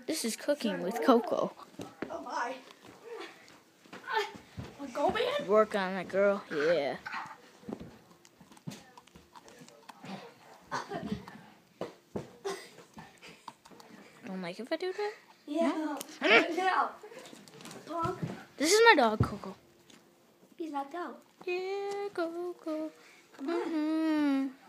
This is cooking with Coco. Oh my. Go, man. Work on that, girl. Yeah. Don't like if I do that? Yeah. No. Punk. This is my dog, Coco. He's knocked out. Yeah, Coco. Come on.